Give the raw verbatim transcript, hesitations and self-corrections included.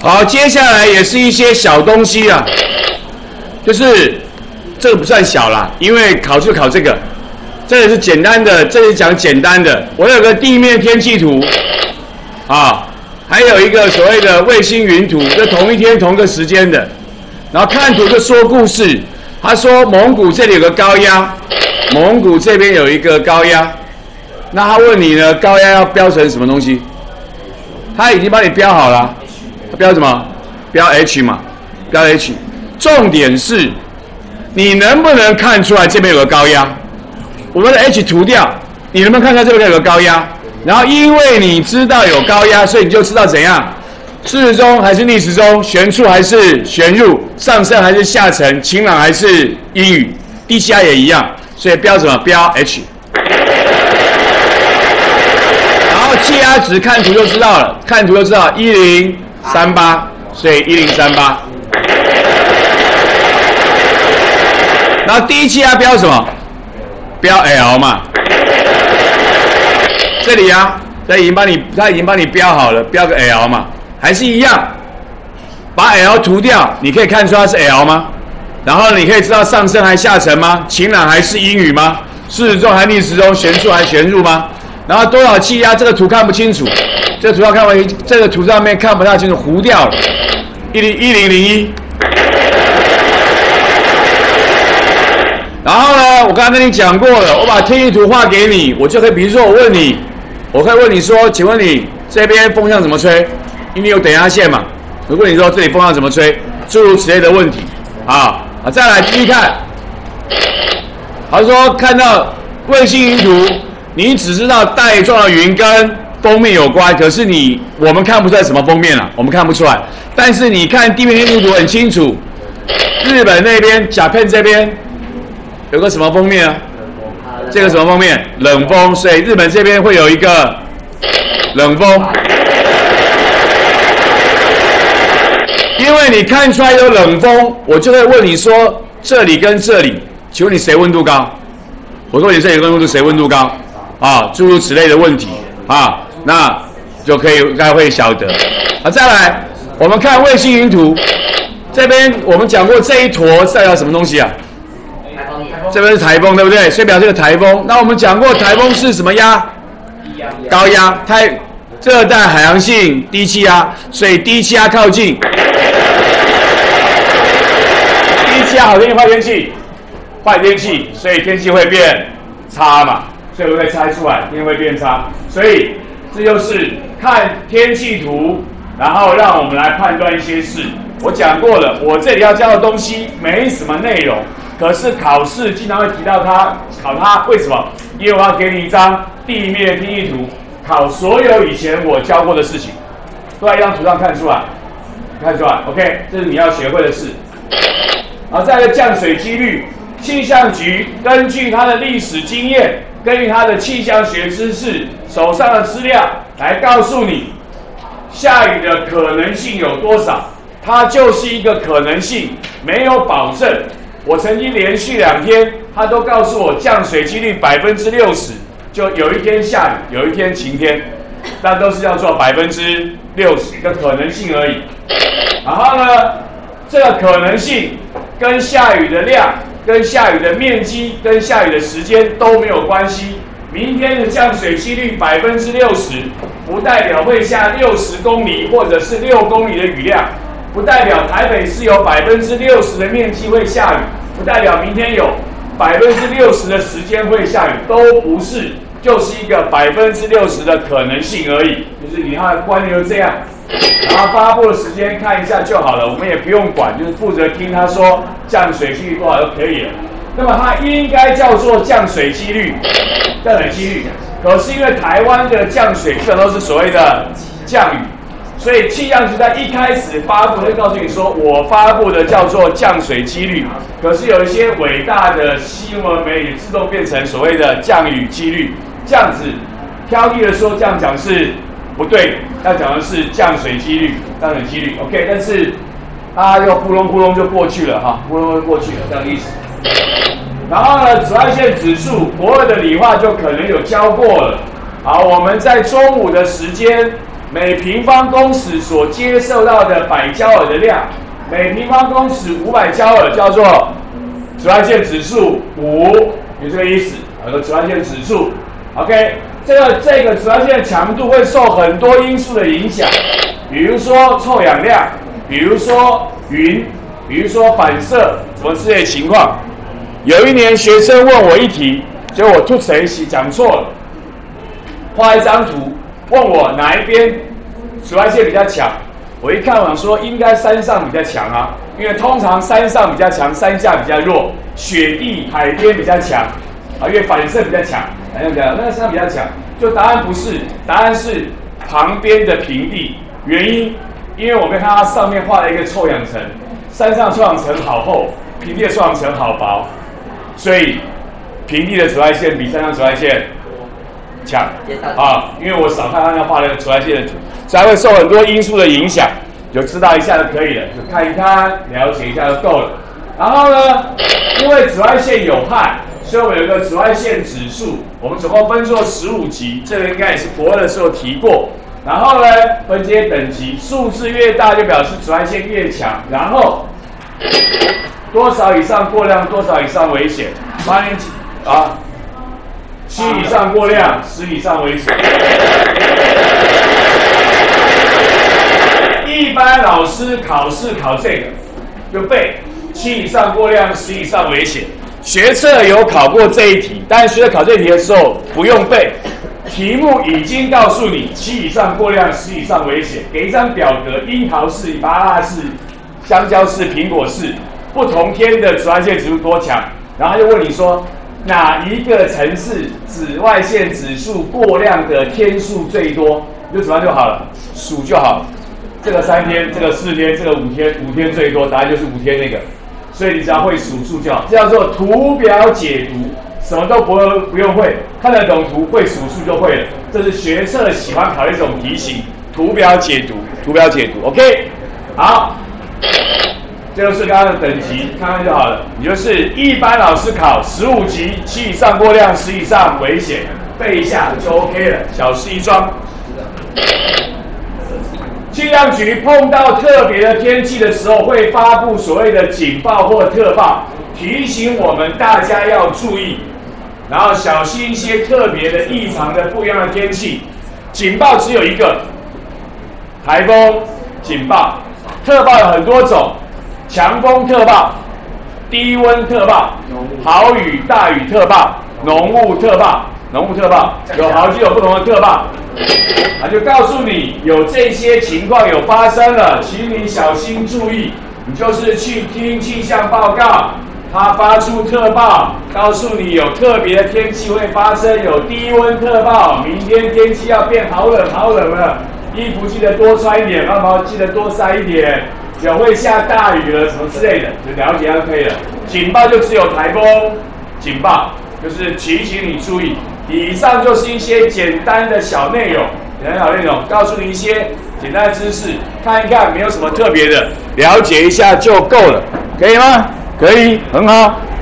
好，接下来也是一些小东西啊，就是这个不算小啦，因为考就考这个，这个是简单的，这里讲简单的。我有个地面天气图啊，还有一个所谓的卫星云图，就同一天同个时间的。然后看图就说故事，他说蒙古这里有个高压，蒙古这边有一个高压，那他问你呢，高压要标成什么东西？他已经帮你标好了，他标什么？标 H 嘛，标 H。重点是，你能不能看出来这边有个高压？我们的 H 涂掉，你能不能看出来这边有个高压？然后因为你知道有高压，所以你就知道怎样，适中还是逆时钟，旋出还是旋入，上升还是下沉，晴朗还是阴雨，低气压也一样，所以标什么？标 H。然后气压值看图就知道了，看图就知道一零三八，所以一零三八。然后低气压标什么？标 L 嘛。这里啊，他已经帮你，他已经帮你标好了，标个 L 嘛，还是一样，把 L 涂掉，你可以看出它是 L 吗？然后你可以知道上升还下沉吗？晴朗还是阴雨吗？适中还逆时钟，旋出还旋入吗？然后多少气压？这个图看不清楚，这个图上看不，这个图上面看不太清楚，糊掉了，一零一零零一。然后呢，我刚刚跟你讲过了，我把天气图画给你，我就可以，比如说我问你，我可以问你说，请问你这边风向怎么吹？因为有等压线嘛。我问你说这里风向怎么吹，诸如此类的问题啊啊！再来继续看，他说看到卫星云图，你只知道带状的云跟锋面有关，可是你我们看不出来什么锋面了，我们看不出来。但是你看地面天气图很清楚，日本那边Japan这边有个什么锋面啊？这个什么锋面？冷锋，所以日本这边会有一个冷锋。因为你看出来有冷锋，我就会问你说这里跟这里，请问你谁温度高？我说你这里跟温度谁温度高？啊，诸如此类的问题啊，那就可以大家会晓得。啊，再来，我们看卫星云图，这边我们讲过这一坨代表什么东西啊？这边是台风，对不对？所以表示个台风。那我们讲过台风是什么压？高压，太热带海洋性低气压，所以低气压靠近。低气压好天气坏天气，坏天气，所以天气会变差嘛，所以我会猜出来天气会变差。所以这就是看天气图，然后让我们来判断一些事。我讲过了，我这里要教的东西没什么内容。可是考试经常会提到它，考它为什么？因为我要给你一张地面天气图，考所有以前我教过的事情，都在一张图上看出来，看出来 ，OK， 这是你要学会的事。然后再来降水几率，气象局根据它的历史经验，根据它的气象学知识，手上的资料来告诉你下雨的可能性有多少，它就是一个可能性，没有保证。我曾经连续两天，他都告诉我降水几率百分之六十，就有一天下雨，有一天晴天，那都是叫做百分之六十的可能性而已。然后呢，这个可能性跟下雨的量、跟下雨的面积、跟下雨的时间都没有关系。明天的降水几率百分之六十，不代表会下六十公里或者是六公里的雨量。不代表台北市有百分之六十的面积会下雨，不代表明天有百分之六十的时间会下雨，都不是，就是一个百分之六十的可能性而已。就是你它的观念就这样，然后发布的时间看一下就好了，我们也不用管，就是负责听他说降水几率多少就可以了。那么它应该叫做降水几率，降水几率。可是因为台湾的降水基本都是所谓的降雨。所以气象局在一开始发布会告诉你说，我发布的叫做降水几率，可是有一些伟大的新闻媒体自动变成所谓的降雨几率，这样子挑剔的说这样讲是不对，要讲的是降水几率，降水几率 ，OK， 但是啊又呼隆呼隆就过去了哈，呼隆就过去了这样的意思。然后呢，紫外线指数，国二的理化就可能有教过了。好，我们在中午的时间。 每平方公尺所接受到的百焦耳的量，每平方公尺五百焦耳叫做紫外线指数五，有这个意思。有个紫外线指数 ，OK， 这个这个紫外线的强度会受很多因素的影响，比如说臭氧量，比如说云，比如说反射，什么之类的情况。有一年学生问我一题，结果我吐谁讲错了，画一张图，问我哪一边紫外线比较强。我一看，我想说应该山上比较强啊，因为通常山上比较强，山下比较弱，雪地、海边比较强。啊，因为反射比较强，反射比较强，那个山比较强，就答案不是，答案是旁边的平地。原因，因为我们看它上面画了一个臭氧层，山上臭氧层好厚，平地的臭氧层好薄，所以平地的紫外线比山上紫外线强啊。因为我少看他那画了紫外线的图，才会受很多因素的影响，就知道一下就可以了，就看一看，了解一下就够了。然后呢，因为紫外线有害。所以我们有一个紫外线指数，我们总共分作十五级，这个应该也是国二的时候提过。然后呢，分这些等级，数字越大就表示紫外线越强。然后多少以上过量，多少以上危险？八年级啊，七以上过量，十以上危险。一般老师考试考这个，就背七以上过量，十以上危险。学测有考过这一题，但是学测考这一题的时候不用背，题目已经告诉你七以上过量，十以上危险，给一张表格，樱桃是、芭乐是、香蕉是、苹果是，不同天的紫外线指数多强，然后他就问你说哪一个城市紫外线指数过量的天数最多，你就指完就好了，数就好了。这个三天，这个四天，这个五天，五天最多，答案就是五天那个。所以你只要会数数就好，这叫做图表解读，什么都不不用会，看得懂图，会数数就会了。这是学测喜欢考的一种题型，图表解读，图表解读 ，OK， 好，这就是刚刚的等级，看看就好了。你就是一般老师考十五级，七以上过量，十以上危险，背一下就 OK 了，小事一桩。气象局碰到特别的天气的时候，会发布所谓的警报或特报，提醒我们大家要注意，然后小心一些特别的、异常的、不一样的天气。警报只有一个，台风警报；特报有很多种，强风特报、低温特报、豪雨大雨特报、浓雾特报。浓雾特报有好几种不同的特报，啊，就告诉你有这些情况有发生了，请你小心注意。你就是去听气象报告，他发出特报，告诉你有特别的天气会发生，有低温特报，明天天气要变好冷好冷了，衣服记得多穿一点，毛毛记得多塞一点，有会下大雨了什么之类的，就了解就可以了。警报就只有台风警报，就是提醒你注意。以上就是一些简单的小内容，简单小内容，告诉你一些简单的知识，看一看，没有什么特别的，了解一下就够了，可以吗？可以，很好。